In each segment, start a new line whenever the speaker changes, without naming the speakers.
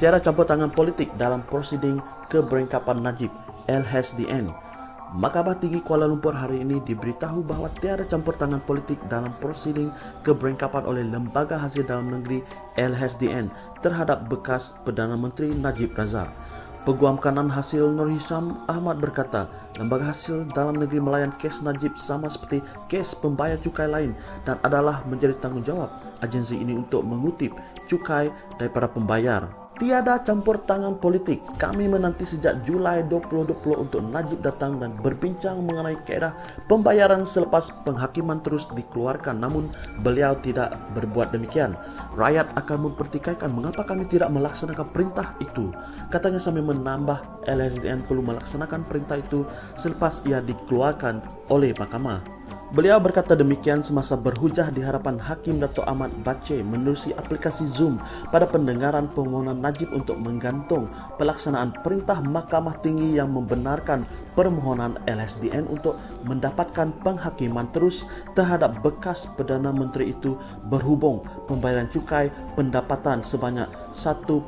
Tiada campur tangan politik dalam prosiding keberengkapan Najib LHSDN. Mahkamah Tinggi Kuala Lumpur hari ini diberitahu bahawa tiada campur tangan politik dalam prosiding keberengkapan oleh Lembaga Hasil Dalam Negeri LHSDN terhadap bekas Perdana Menteri Najib Razak. Peguam Kanan Hasil Nur Hisham Ahmad berkata, Lembaga Hasil Dalam Negeri melayan kes Najib sama seperti kes pembayar cukai lain dan adalah menjadi tanggungjawab agensi ini untuk mengutip cukai daripada pembayar. Tiada campur tangan politik. Kami menanti sejak Julai 2020 untuk Najib datang dan berbincang mengenai kaedah pembayaran selepas penghakiman terus dikeluarkan, namun beliau tidak berbuat demikian. Rakyat akan mempertikaikan mengapa kami tidak melaksanakan perintah itu. Katanya sambil menambah LHSDN perlu melaksanakan perintah itu selepas ia dikeluarkan oleh mahkamah. Beliau berkata demikian semasa berhujah di hadapan Hakim Dato' Ahmad Bache menerusi aplikasi Zoom pada pendengaran permohonan Najib untuk menggantung pelaksanaan perintah Mahkamah Tinggi yang membenarkan permohonan LHSDN untuk mendapatkan penghakiman terus terhadap bekas Perdana Menteri itu berhubung pembayaran cukai pendapatan sebanyak 1.69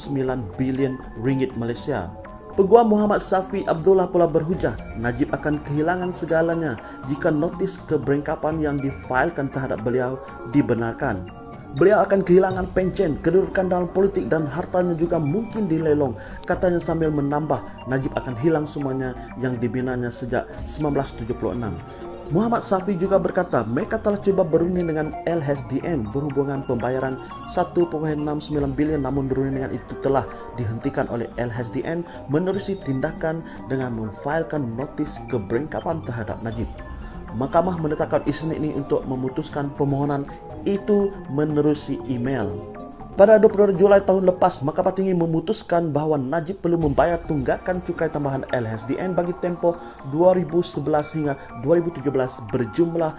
bilion ringgit Malaysia. Peguam Muhammad Safi Abdullah pula berhujah Najib akan kehilangan segalanya jika notis keberengkapan yang difailkan terhadap beliau dibenarkan. Beliau akan kehilangan pencen, kedudukan dalam politik dan hartanya juga mungkin dilelong. Katanya sambil menambah Najib akan hilang semuanya yang dibinanya sejak 1976. Muhammad Safi juga berkata mereka telah cuba berunding dengan LHSDN berhubungan pembayaran 1.69 bilion, namun berundingan itu telah dihentikan oleh LHSDN menerusi tindakan dengan memfailkan notis keberengkapan terhadap Najib. Mahkamah menetapkan Isnin ini untuk memutuskan permohonan itu menerusi email. Pada 22 Julai tahun lepas, Mahkamah Tinggi memutuskan bahawa Najib perlu membayar tunggakan cukai tambahan LHSDN bagi tempoh 2011 hingga 2017 berjumlah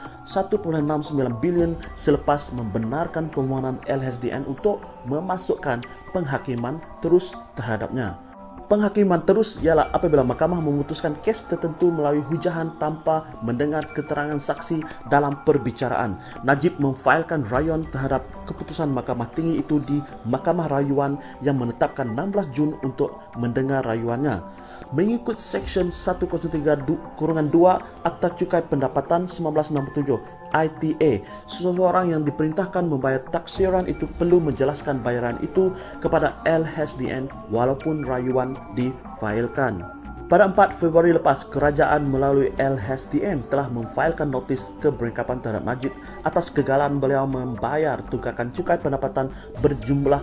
1.69 bilion selepas membenarkan permohonan LHSDN untuk memasukkan penghakiman terus terhadapnya. Penghakiman terus ialah apabila mahkamah memutuskan kes tertentu melalui hujahan tanpa mendengar keterangan saksi dalam perbicaraan. Najib memfailkan rayuan terhadap keputusan Mahkamah Tinggi itu di Mahkamah Rayuan yang menetapkan 16 Jun untuk mendengar rayuannya. Mengikut Seksyen 103-2 Akta Cukai Pendapatan 1967 ITA, seseorang yang diperintahkan membayar taksiran itu perlu menjelaskan bayaran itu kepada LHSDN walaupun rayuan difailkan. Pada 4 Februari lepas, kerajaan melalui LHSDN telah memfailkan notis keberengkapan terhadap Najib atas kegagalan beliau membayar tunggakan cukai pendapatan berjumlah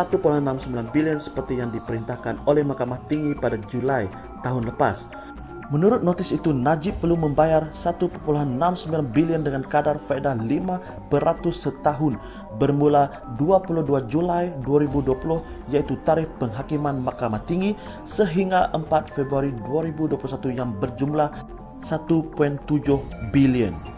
1.69 bilion seperti yang diperintahkan oleh Mahkamah Tinggi pada Julai tahun lepas. Menurut notis itu, Najib perlu membayar 1.69 bilion dengan kadar faedah 5% setahun bermula 22 Julai 2020 iaitu tarikh penghakiman Mahkamah Tinggi sehingga 4 Februari 2021 yang berjumlah 1.7 bilion.